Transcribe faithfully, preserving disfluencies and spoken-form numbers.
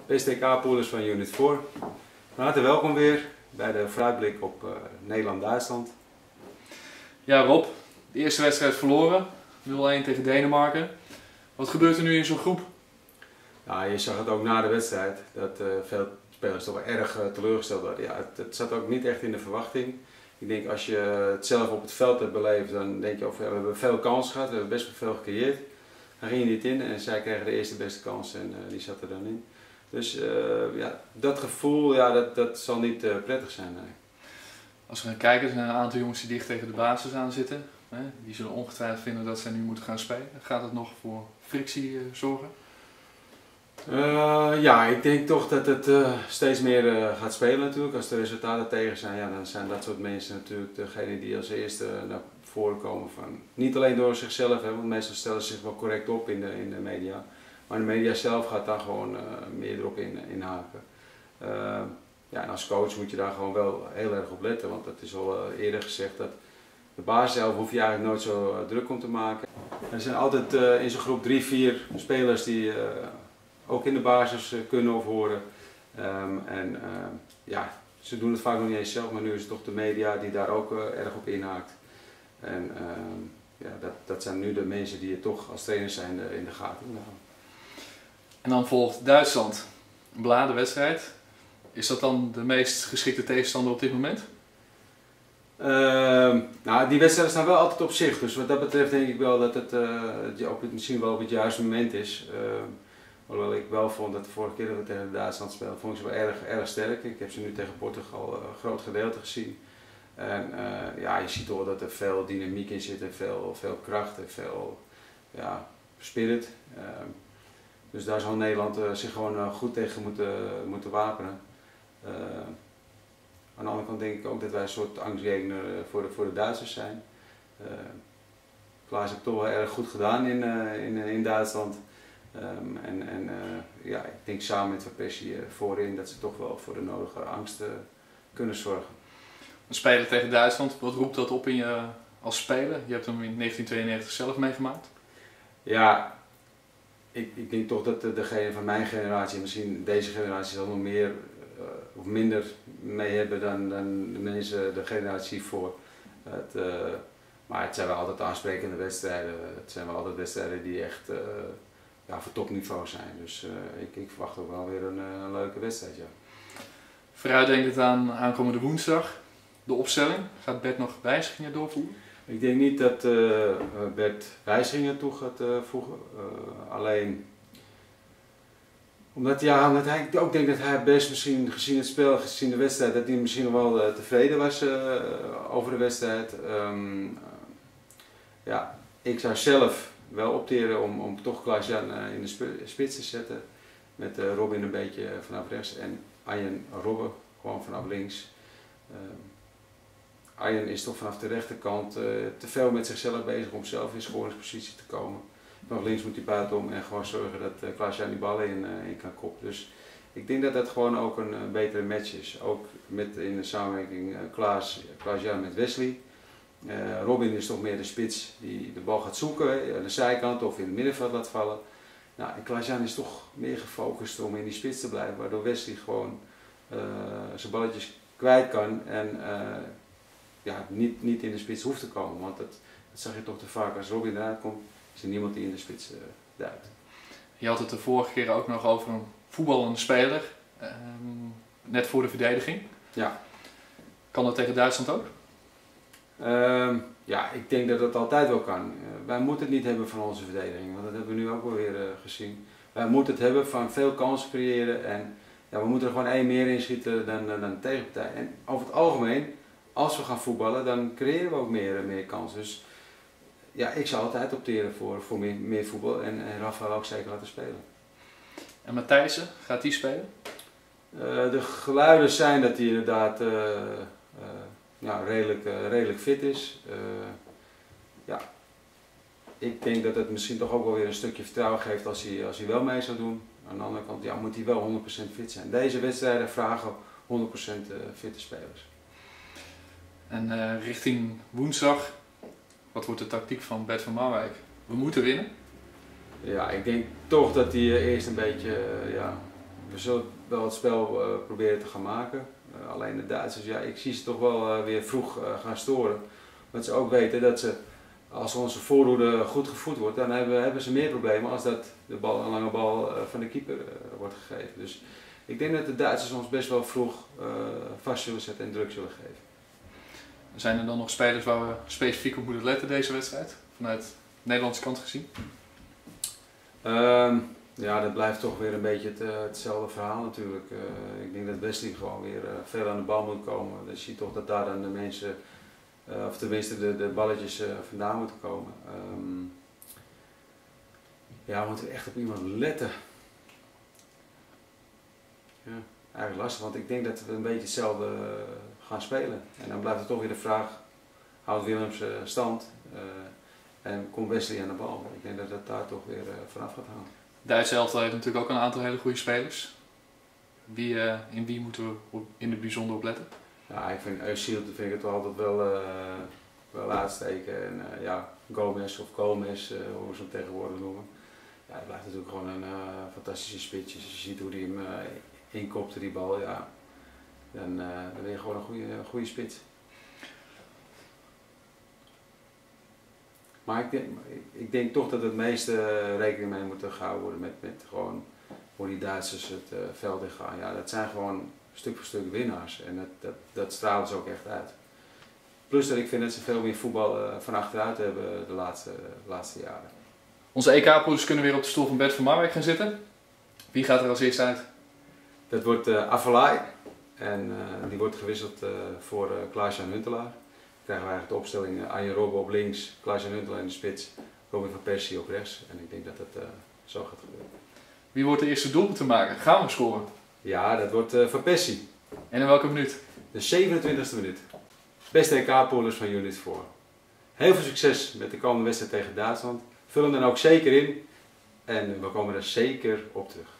P S T K-poolers van Unit vier. Van harte welkom weer bij de vooruitblik op uh, Nederland-Duitsland. Ja Rob, de eerste wedstrijd verloren, nul-een tegen Denemarken. Wat gebeurt er nu in zo'n groep? Ja, je zag het ook na de wedstrijd, dat uh, veel spelers toch wel erg uh, teleurgesteld waren. Ja, het, het zat ook niet echt in de verwachting. Ik denk als je het zelf op het veld hebt beleefd, dan denk je of ja, we hebben veel kans gehad, we hebben best wel veel gecreëerd. Dan ging je niet in en zij kregen de eerste beste kans en uh, die zat er dan in. Dus uh, ja, dat gevoel, ja, dat, dat zal niet uh, prettig zijn. Nee. Als we gaan kijken, er zijn een aantal jongens die dicht tegen de basis aan zitten. Hè? Die zullen ongetwijfeld vinden dat zij nu moeten gaan spelen. Gaat het nog voor frictie uh, zorgen? Uh, ja, ik denk toch dat het uh, steeds meer uh, gaat spelen natuurlijk. Als de resultaten tegen zijn, ja, dan zijn dat soort mensen natuurlijk degene die als eerste naar voren komen. Van, niet alleen door zichzelf, hè, want meestal stellen ze zich wel correct op in de, in de media. Maar de media zelf gaat daar gewoon uh, meer erop in, inhaken. Uh, ja, en als coach moet je daar gewoon wel heel erg op letten, want het is al uh, eerder gezegd dat de basis zelf hoef je eigenlijk nooit zo uh, druk om te maken. Er zijn altijd uh, in zo'n groep drie, vier spelers die uh, ook in de basis uh, kunnen of horen. Um, en uh, ja, ze doen het vaak nog niet eens zelf, maar nu is het toch de media die daar ook uh, erg op inhaakt. En uh, ja, dat, dat zijn nu de mensen die je toch als trainer zijn uh, in de gaten moeten houden. En dan volgt Duitsland, een beladen wedstrijd. Is dat dan de meest geschikte tegenstander op dit moment? Uh, nou, die wedstrijden staan wel altijd op zich, dus wat dat betreft denk ik wel dat het uh, ook misschien wel op het juiste moment is. Uh, hoewel ik wel vond dat de vorige keer dat we tegen Duitsland speelden, vond ik ze wel erg, erg sterk. Ik heb ze nu tegen Portugal uh, een groot gedeelte gezien. En uh, ja, je ziet wel dat er veel dynamiek in zit en veel, veel kracht en veel ja, spirit. Uh, dus daar zal Nederland uh, zich gewoon uh, goed tegen moeten, moeten wapenen. Uh, aan de andere kant denk ik ook dat wij een soort angstgegner uh, voor, de, voor de Duitsers zijn. Uh, Klaas heeft toch wel erg goed gedaan in, uh, in, in Duitsland. Um, en en uh, ja, ik denk samen met Van Persie uh, voorin dat ze toch wel voor de nodige angst uh, kunnen zorgen. We spelen tegen Duitsland, wat roept dat op in je als speler? Je hebt hem in negentien tweeënnegentig zelf meegemaakt. Ja, ik, ik denk toch dat de, degene van mijn generatie, misschien deze generatie zal nog meer uh, of minder mee hebben dan, dan de mensen de generatie voor. Het, uh, maar het zijn wel altijd aansprekende wedstrijden. Het zijn wel altijd wedstrijden die echt uh, ja, voor topniveau zijn. Dus uh, ik, ik verwacht ook wel weer een, een leuke wedstrijd. Ja. Vooruitdenkend aan aankomende woensdag, de opstelling. Gaat Bert nog wijzigingen doorvoeren? Ik denk niet dat uh, Bert wijzigingen toe gaat uh, voegen. Uh, alleen omdat, ja, omdat hij, ik ook denk dat hij best misschien gezien het spel, gezien de wedstrijd, dat hij misschien nog wel uh, tevreden was uh, over de wedstrijd. Um, uh, ja, ik zou zelf wel opteren om, om toch Klaas-Jan uh, in de spits te zetten. Met uh, Robin een beetje vanaf rechts en Arjen Robben gewoon vanaf links. Um, Arjen is toch vanaf de rechterkant uh, te veel met zichzelf bezig om zelf in scoringspositie te komen. Vanaf links moet hij buitenom en gewoon zorgen dat uh, Klaas-Jan die ballen in, uh, in kan koppen. Dus ik denk dat dat gewoon ook een uh, betere match is. Ook met in de samenwerking uh, Klaas, Klaas-Jan met Wesley. Uh, Robin is toch meer de spits die de bal gaat zoeken, aan de zijkant of in het middenveld laat vallen. Nou, en Klaas-Jan is toch meer gefocust om in die spits te blijven, waardoor Wesley gewoon uh, zijn balletjes kwijt kan en uh, ja, niet, niet in de spits hoeft te komen. Want dat, dat zag je toch te vaak. Als Robin eruit komt, is er niemand die in de spits uh, duikt. Je had het de vorige keer ook nog over een voetballende speler, uh, net voor de verdediging. Ja. Kan dat tegen Duitsland ook? Uh, ja, ik denk dat dat altijd wel kan. Uh, wij moeten het niet hebben van onze verdediging, want dat hebben we nu ook wel weer uh, gezien. Wij moeten het hebben van veel kansen creëren en ja, we moeten er gewoon één meer in schieten dan, dan, dan de tegenpartij. En over het algemeen, als we gaan voetballen, dan creëren we ook meer, meer kansen. Dus ja, ik zou altijd opteren voor, voor meer, meer voetbal en, en Rafael ook zeker laten spelen. En Matthijssen, gaat die spelen? Uh, de geluiden zijn dat hij inderdaad uh, uh, ja, redelijk, uh, redelijk fit is. Uh, ja. Ik denk dat het misschien toch ook wel weer een stukje vertrouwen geeft als hij, als hij wel mee zou doen. Aan de andere kant ja, moet hij wel honderd procent fit zijn. Deze wedstrijden vragen honderd procent fitte spelers. En uh, richting woensdag, wat wordt de tactiek van Bert van Marwijk? We moeten winnen? Ja, ik denk toch dat hij eerst een beetje uh, ja, we zullen wel het spel uh, proberen te gaan maken. Uh, alleen de Duitsers, ja, ik zie ze toch wel uh, weer vroeg uh, gaan storen. Want ze ook weten dat ze, als onze voorhoede goed gevoed wordt, dan hebben, hebben ze meer problemen als dat de bal, een lange bal uh, van de keeper uh, wordt gegeven. Dus ik denk dat de Duitsers ons best wel vroeg uh, vast zullen zetten en druk zullen geven. Zijn er dan nog spelers waar we specifiek op moeten letten deze wedstrijd, vanuit de Nederlandse kant gezien? Um, ja, dat blijft toch weer een beetje het, uh, hetzelfde verhaal natuurlijk. Uh, ik denk dat Wesley gewoon weer uh, veel aan de bal moet komen. Dan zie je toch dat daar dan de mensen, uh, of tenminste de, de balletjes uh, vandaan moeten komen. Um, ja, we moeten echt op iemand letten. Ja, eigenlijk lastig, want ik denk dat we een beetje hetzelfde uh, gaan spelen. En dan blijft er toch weer de vraag, houdt Willems uh, stand uh, en komt Wesley aan de bal? Ik denk dat dat daar toch weer uh, vanaf gaat halen. Duitse elftal heeft natuurlijk ook een aantal hele goede spelers. Wie, uh, in wie moeten we op, in het bijzonder op letten? Ja, ik vind Özil vind ik het wel altijd wel, uh, wel uitsteken. En uh, ja, Gomez of Gomez, uh, hoe ze hem tegenwoordig noemen. Ja, hij blijft natuurlijk gewoon een uh, fantastische spits. Als je ziet hoe hij hem uh, inkopte, die bal, ja, dan, uh, dan ben je gewoon een goede, goede spits. Maar ik denk, ik denk toch dat het meeste rekening mee moet gehouden worden met, met gewoon hoe die Duitsers het uh, veld in gaan. Ja, dat zijn gewoon stuk voor stuk winnaars en dat, dat, dat stralen ze ook echt uit. Plus dat ik vind dat ze veel meer voetbal uh, van achteruit hebben de laatste, de laatste jaren. Onze E K-poelers kunnen weer op de stoel van Bert van Marwijk gaan zitten. Wie gaat er als eerste uit? Dat wordt uh, Avalai en uh, die wordt gewisseld uh, voor uh, Klaas-Jan Huntelaar. Dan krijgen we eigenlijk de opstelling uh, Arjen Robben op links, Klaas-Jan Huntelaar in de spits, Robin van Persie op rechts. En ik denk dat dat uh, zo gaat gebeuren. Wie wordt de eerste doelpunt te maken? Gaan we scoren? Ja, dat wordt uh, Van Persie. En in welke minuut? De zevenentwintigste minuut. Beste E K-poolers van Unit vier. Heel veel succes met de komende wedstrijd tegen Duitsland. Vul hem dan ook zeker in en we komen er zeker op terug.